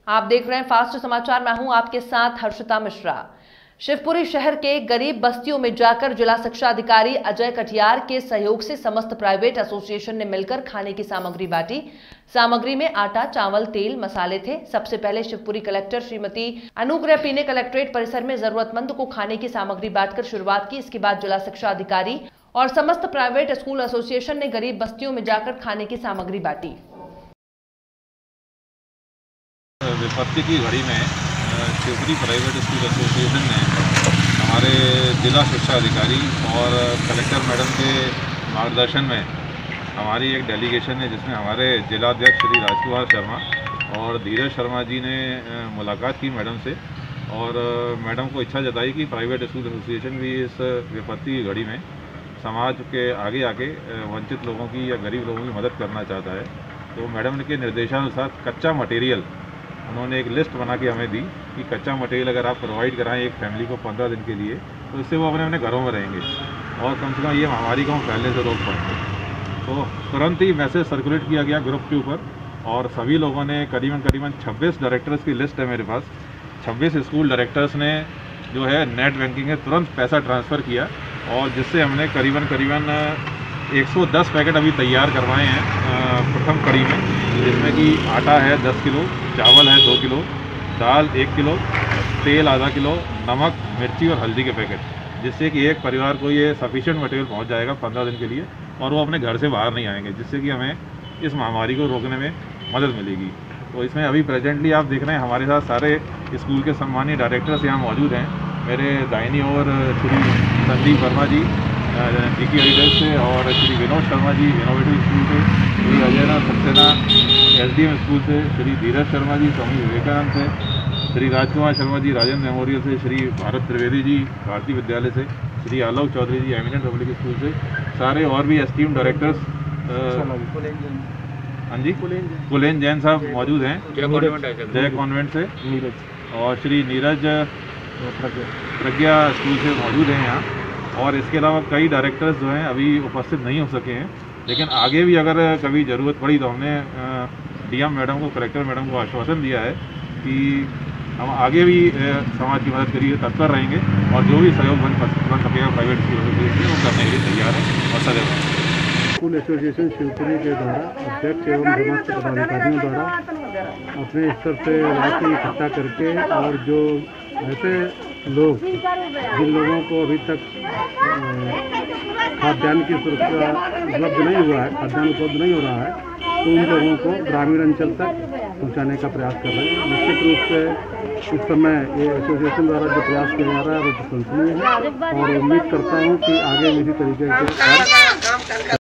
आप देख रहे हैं फास्ट समाचार। मैं हूं आपके साथ हर्षिता मिश्रा। शिवपुरी शहर के गरीब बस्तियों में जाकर जिला शिक्षा अधिकारी अजय कटियार के सहयोग से समस्त प्राइवेट एसोसिएशन ने मिलकर खाने की सामग्री बांटी। सामग्री में आटा, चावल, तेल, मसाले थे। सबसे पहले शिवपुरी कलेक्टर श्रीमती अनुग्रह पी ने कलेक्ट्रेट परिसर में जरूरतमंद को खाने की सामग्री बांटकर शुरुआत की। इसके बाद जिला शिक्षा अधिकारी और समस्त प्राइवेट स्कूल एसोसिएशन ने गरीब बस्तियों में जाकर खाने की सामग्री बांटी। विपत्ति की घड़ी में शिवपुरी प्राइवेट स्कूल एसोसिएशन ने हमारे जिला शिक्षा अधिकारी और कलेक्टर मैडम के मार्गदर्शन में हमारी एक डेलीगेशन है, जिसमें हमारे जिलाध्यक्ष श्री राजकुमार शर्मा और धीरज शर्मा जी ने मुलाकात की मैडम से, और मैडम को इच्छा जताई कि प्राइवेट स्कूल एसोसिएशन भी इस विपत्ति की घड़ी में समाज के आगे आके वंचित लोगों की या गरीब लोगों की मदद करना चाहता है। तो मैडम के निर्देशानुसार कच्चा मटेरियल उन्होंने एक लिस्ट बना के हमें दी कि कच्चा मटेरियल अगर आप प्रोवाइड कराएं एक फैमिली को 15 दिन के लिए, तो इससे वो अपने घरों में रहेंगे और कम से कम ये महामारी को हम पहले से रोक पाएंगे। तो तुरंत ही मैसेज सर्कुलेट किया गया ग्रुप के ऊपर, और सभी लोगों ने करीबन 26 डायरेक्टर्स की लिस्ट है मेरे पास। 26 स्कूल डायरेक्टर्स ने जो है नेट बैंकिंग में तुरंत पैसा ट्रांसफ़र किया, और जिससे हमने करीबन 110 पैकेट अभी तैयार करवाए हैं प्रथम कड़ी में, जिसमें कि आटा है 10 किलो, चावल है 2 किलो, दाल 1 किलो, तेल आधा किलो, नमक, मिर्ची और हल्दी के पैकेट, जिससे कि एक परिवार को ये सफिशिएंट मटेरियल पहुंच जाएगा 15 दिन के लिए, और वो अपने घर से बाहर नहीं आएंगे, जिससे कि हमें इस महामारी को रोकने में मदद मिलेगी। तो इसमें अभी प्रेजेंटली आप देख रहे हैं हमारे साथ सारे स्कूल के सम्मानीय डायरेक्टर्स यहाँ मौजूद हैं। मेरे दाहिनी ओर श्री संदीप वर्मा जी जीकी हरिदर्श से, और श्री विनोद शर्मा जी इनोवेटिव स्कूल से, श्री अजयनाथ सक्सेना एसडीएम स्कूल से, श्री धीरज शर्मा जी स्वामी विवेकानंद से, श्री राजकुमार शर्मा जी राजेंद्र मेमोरियल से, श्री भारत त्रिवेदी जी भारतीय विद्यालय से, Shri Alok Chaudhary ji eminent public school से, सारे और भी एस्टीम डायरेक्टर्स, हाँ जी, कुलेन जैन साहब मौजूद हैं जय कॉन्वेंट से, और श्री नीरज प्रज्ञा स्कूल से मौजूद हैं यहाँ। और इसके अलावा कई डायरेक्टर्स जो हैं अभी उपस्थित नहीं हो सके हैं, लेकिन आगे भी अगर कभी ज़रूरत पड़ी तो हमने डीएम मैडम को, कलेक्टर मैडम को आश्वासन दिया है कि हम आगे भी समाज की मदद के लिए तत्पर रहेंगे, और जो भी सहयोग बन सकेगा प्राइवेट स्कूलों के लिए वो करने के लिए तैयार है और सदैव। स्कूल एसोसिएशन शिवपुरी के द्वारा अध्यक्ष एवं समस्त पदाधिकारियों द्वारा अपने स्तर से राशि इकट्ठा करके, और जो ऐसे लोग जिन लोगों को अभी तक खाद्यान्न की सुरक्षा उपलब्ध नहीं हुआ है, खाद्यान्न उपलब्ध नहीं हो रहा है, तो उन लोगों को ग्रामीण अंचल तक पहुंचाने का प्रयास कर रहे हैं। निश्चित रूप से इस समय ये एसोसिएशन द्वारा जो प्रयास किया जा रहा है वो प्रशंसनीय है, और उम्मीद करता हूँ कि आगे इसी तरीके से